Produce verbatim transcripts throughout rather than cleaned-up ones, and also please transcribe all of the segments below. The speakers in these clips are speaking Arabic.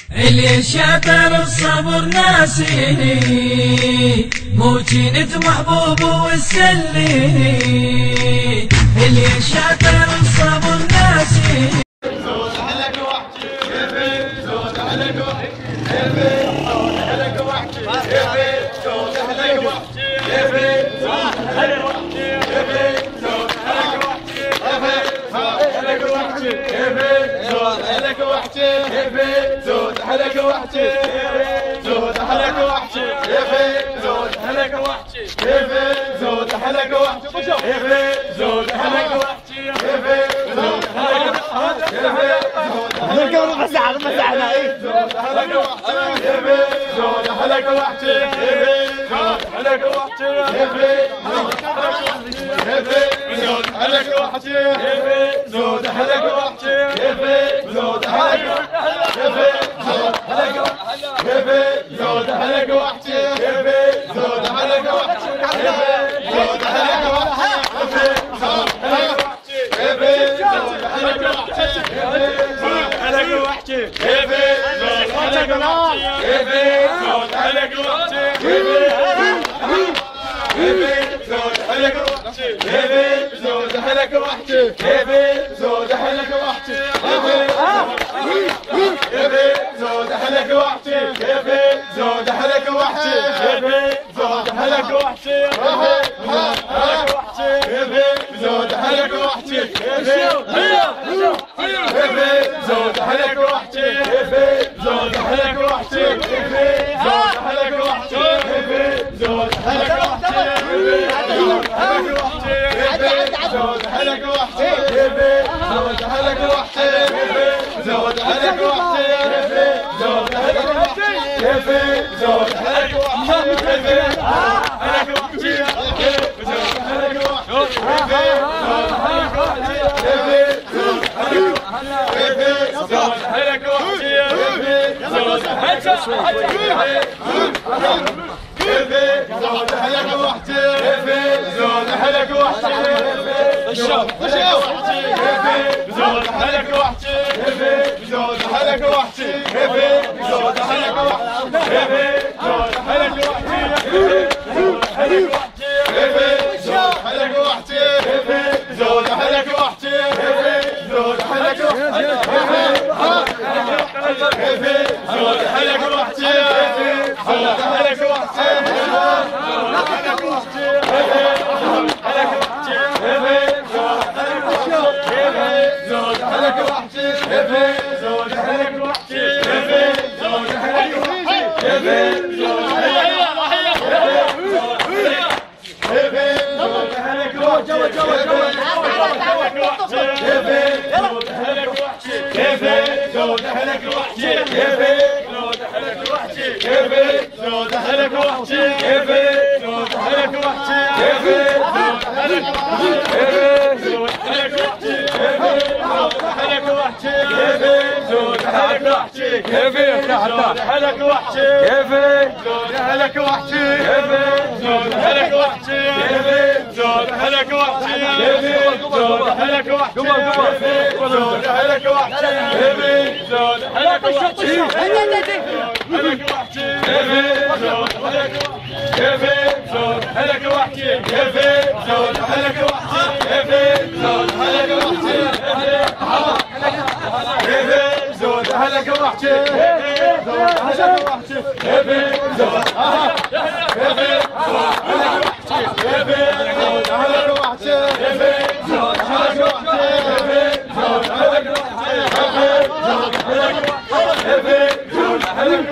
اللي شاطر الصبر ناسيني مو جينة محبوب والسليني. اللي شاطر الصبر ناسيني زود عليك وحدي زود عليك وحدي زود عليك وحدي زود عليك وحدي زود عليك وحدي زود عليك وحدي زود عليك وحدي زود عليك وحدي زود عليك وحدي زود عليك وحدي زود عليك وحدي زود عليك وحدي الكاميرا مساعدة مساعدة ايه زود عليك وحدي زود عليك وحدي زود عليك وحدي زود عليك وحدي زود عليك وحدي زود عليك زود عليك زود عليك وحدي زود عليك وحدي زود عليك زود عليك وحدي زود عليك وحدي زود عليك وحدي زود عليك وحدي زود عليك وحدي زود عليك وحدي زود عليك وحدي زود عليك وحدي زود عليك وحدي زود عليك وحدي زود عليك وحدي زود عليك وحدي زود عليك وحدي زود عليك وحدي زود عليك وحدي زود عليك وحدي زود عليك وحدي الشوط الشوط زود عليك وحدي زود عليك وحدي زود عليك وحدي زود عليك وحدي زود عليك وحدي زود عليك وحدي زود عليك وحدي زود عليك وحدي زود عليك وحدي زود عليك وحدي زود عليك وحدي زود عليك وحدي زود عليك كيفي زود عليك وحدي كيفي زود عليك وحدي زود عليك وحدي زود عليك وحدي زود عليك وحدي زود عليك وحدي زود عليك وحدي عليك وحدي زود عليك كيفي زود عليك وحدي كيفي زود عليك وحدي زود عليك وحدي زود عليك وحدي زود عليك وحدي زود زود عليك وحدي زود عليك وحدي زود عليك وحدي زود عليك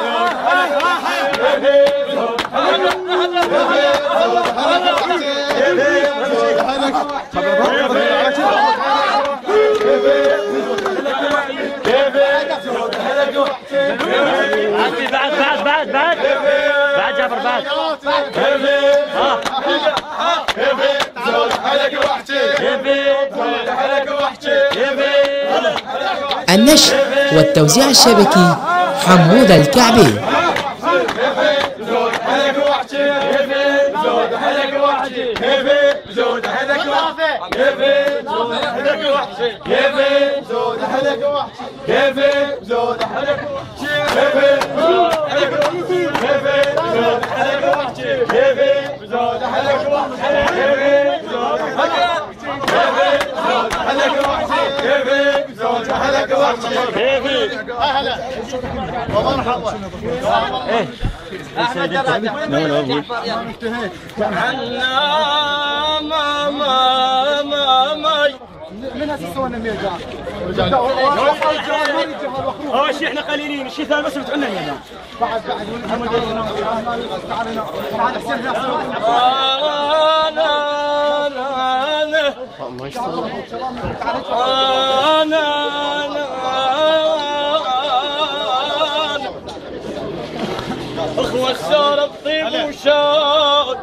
كيفي النشر والتوزيع الشبكي حمود الكعبي. احمد جراد ما ما ما ما من اسسونا ميجا اول شيء احنا قليلين، الشيء الثاني بس بتعنا هنا بعد بعد تعال حسين اخوة الشارب طيب وشاد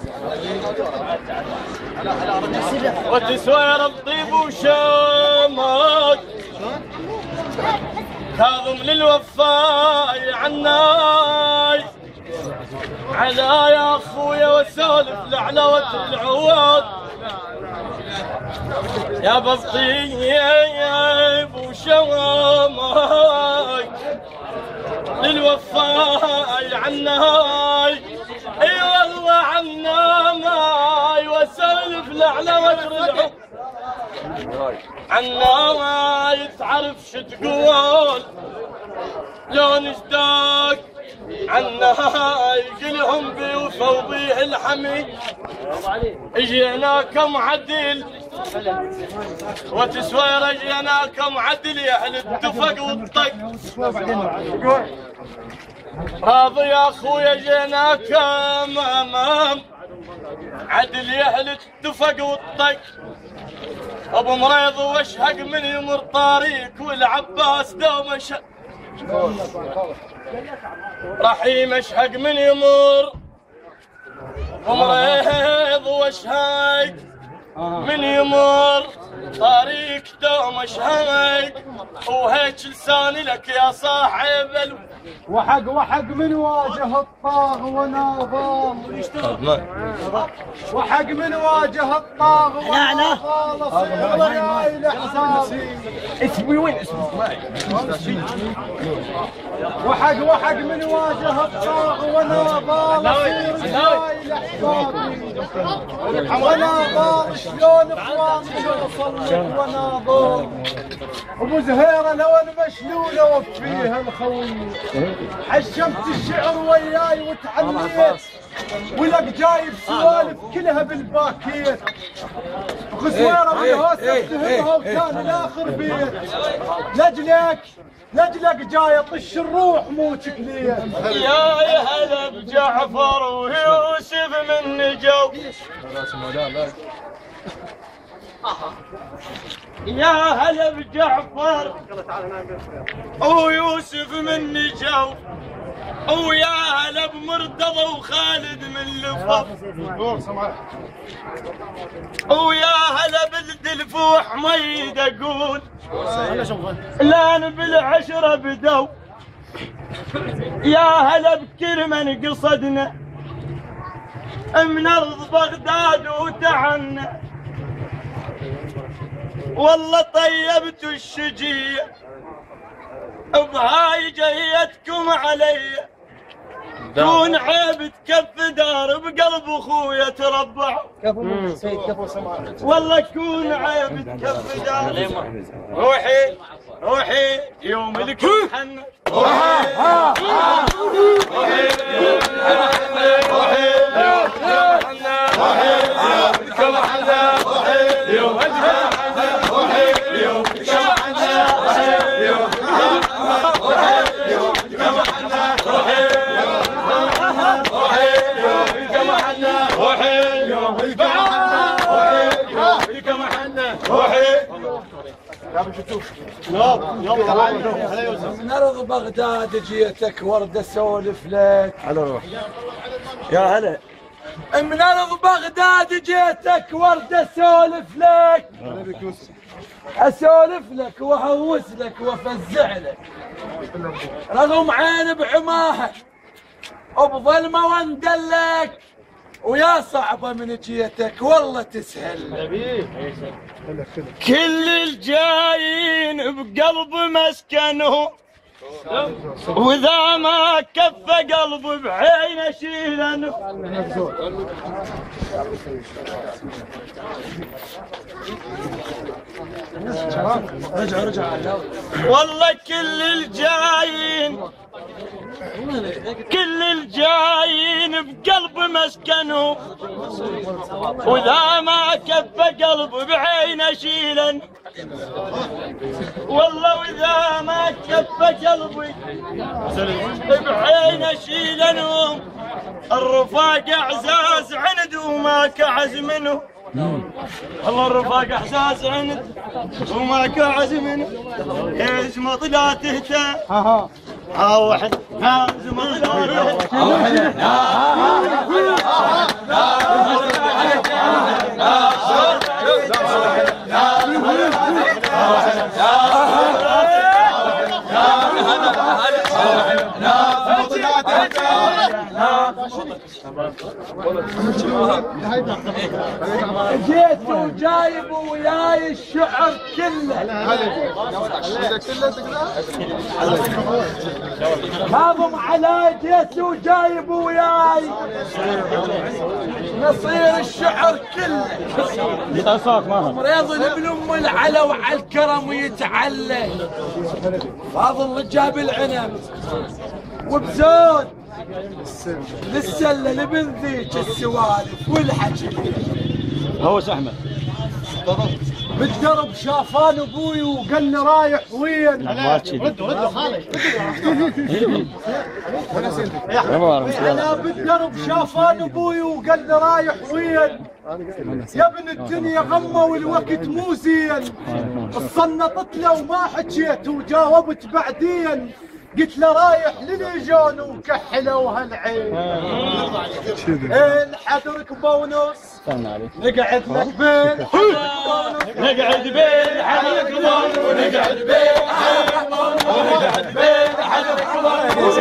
وتسوير بطيب وشامات كاظم للوفاء عناي على يا اخويا وسالف لعلوة العواد يا بطيب وشامات للوفاء عناي اي والله عناي وسالف لعلوة العواد عناي تعرف شو تقول لو نشتاق عناي قلهم بيوفوا بيه الحمي اجيناكم عدل وتسوير اجيناكم عدل يا اهل الدفق والطق راضي يا اخويا جيناكم امام عدل يا اهل الدفق والطق ابو مريض واشهق من يمر طريق والعباس دوم ش... رحيم اشهق من يمر ومريض واشهق من يمر طريق دوم اشهق وهيك لساني لك يا صاحب ال... وحق وحق من واجه الطاغ وناضل وحق من واجه الطاغ وناضل اصير وياي لحسابي اسمي وين اسمي؟ وحق وحق من واجه الطاغ وناضل اصير وياي لحسابي وناضل شلون اخواني وصلت وناضل ابو زهيره لو المشلوله وفيها الخوي حشمت الشعر وياي وتعليت ولك جايب سوالف كلها بالباكيت وخسويره بالهوس افتهمها وكان الاخر بيت لاجلك لاجلك جاي طش الروح مو تكليت يا يا هلا بجعفر ويوسف من نجو يا هلا بجعفر ويوسف من نجو ويا هلا بمرتضى وخالد من لفظ ويا هلا بالدلفوح حميد اقول لان بالعشره بدو يا هلا بكل من قصدنا من ارض بغداد وتعنا والله طيبت الشجيه بهاي جيتكم علي كون عيب تكف دار بقلب اخويا تربع والله كون عيب تكف دار روحي روحي يوم لك حن روحي روحي روحي يوم من ارض بغداد جيتك ورد اسولف لك على روح يا هلا من ارض بغداد جيتك ورد اسولف لك اسولف لك واهوس لك وافزع لك رغم عين بعماها وبظلمه واندلك ويا صعبه من جيتك والله تسهل. كل الجايين بقلب مسكنه واذا ما كف قلب بعين شيلنه. رجع رجع والله كل الجايين كل الجايين بقلب مسكنه واذا ما كف قلب بعين شيلن. والله واذا ما كف قلبي بعين شيلن الرفاق اعزاز عند وما كعز منه. والله الرفاق احساس عند وما كعز منه. ايش مطلع تهتم ها واحد ها زمطلع جيت وجايب وياي الشعر كله هاضم على جيت وجايب وياي نصير الشعر كله مريض ابن ام العلا وعلى الكرم يتعلى فاضل جاب العنب وبزود للسله لبن ذيك السوالف والحكي. هو احمد بالدرب شافان ابوي وقال لي رايح وين؟ ردوا خالد انا بالدرب شافان ابوي وقال لي رايح وين؟ يا ابن الدنيا غمه والوقت مو زين. صنطت له وما حكيت وجاوبت بعدين قلت له رايح لليجون وكحلوا هالعين. الحدرك بونص نقعد لك بين نقعد بين حدك بونص ونقعد بين حدك بونص ونقعد بين حدك بونص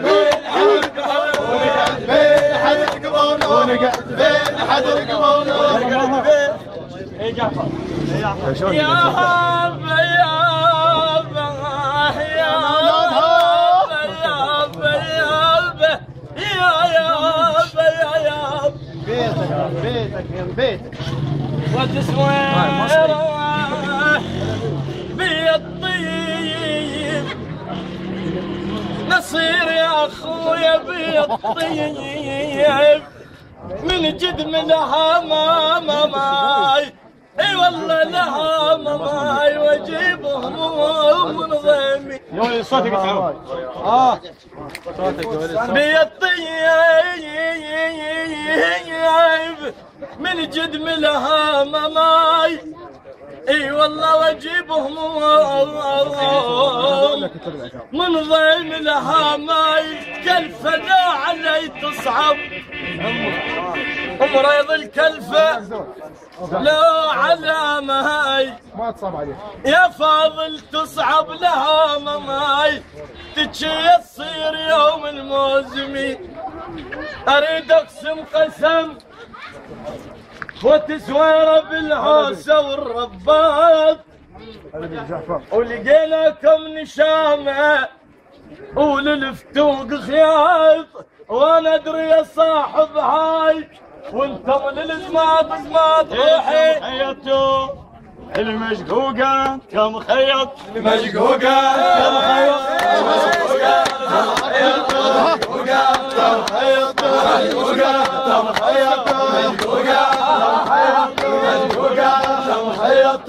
ونقعد بين حدك بونص ونقعد بين حدك بونص ونقعد بين. اي جعفر يا هابه يا هابه يا بيتك يا بيتك وتسوير بالطيب نصير يا اخويا بالطيب من جد منها ما ما ماي. اي والله لها ماي واجيبهم من ضيمي يا صوتك تعال اه بالطيب من جد ملها ماي. اي والله واجيبهم من ضيم لها ماي. كلفه لا علي تصعب مريض الكلفه لا على ماي. ما تصعب عليك يا فاضل تصعب لها ماي. تجي تصير يوم الموزمي اريد اقسم قسم وتسويره بالعوسه والرباط ولقيناكم نشامه وللفتوق خياط وانا ادري يا صاحب هاي وانتم للزماط زماط روحي خيطوا المشقوقه كم خيط المشقوقه كم خيط المشقوقه كم خيط المشقوقه كم خيط المشقوقه كم خيط المشقوقه كم خيط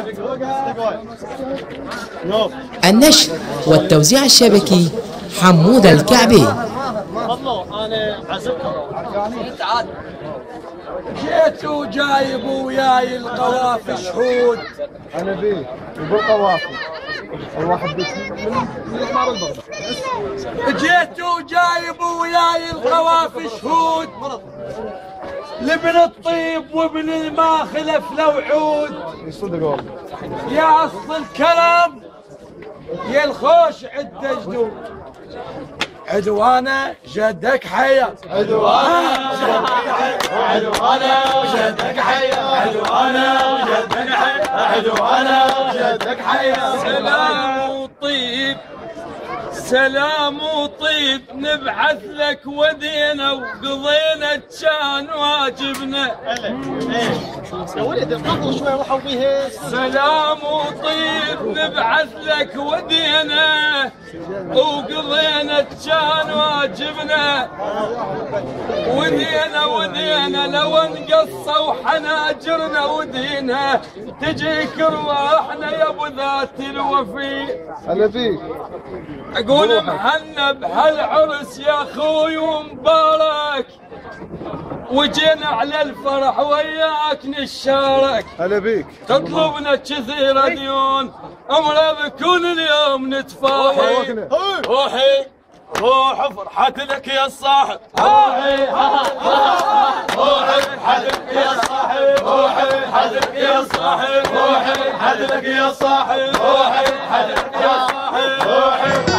المشقوقه. النشر والتوزيع الشبكي حمود الكعبي. والله انا عزمكم تعال. جيت وجايب وياي القوافي شهود. انا بيه يقول قوافي الواحد بيت من الحمار البغداد. جيت وجايب وياي القوافي شهود لابن الطيب وابن ما خلف له وعود. يصدق والله. يا اصل الكلام يا الخوش عده جدود. عدوانا جدك حيا، عدوانا وجدك حيا، عدوانا وجدك حيا، عدوانا وجدك حيا، عدوانا وجدك حيا. سلام وطيب سلام وطيب نبعث لك ودينا وقضينا كان واجبنا. يا ولد القبض شوي روحوا به. سلام وطيب نبعث لك ودينا وقضينا كان واجبنا. ودينا ودينا لو انقصوا حناجرنا ودينا تجيك ارواحنا يا ابو ذات الوفي. هلا فيك. اقول مهنا بهالعرس يا اخوي ومبارك وجينا على الفرح وياك نشارك. هلا بيك. تطلبنا كثير ديون امره بكون اليوم نتفاحي. روحي روح فرحتك يا صاحب، روحي روحي فرحتك يا صاحب، روحي فرحتك يا صاحب، روحي فرحتك يا صاحب، روحي فرحتك يا صاحب، روحي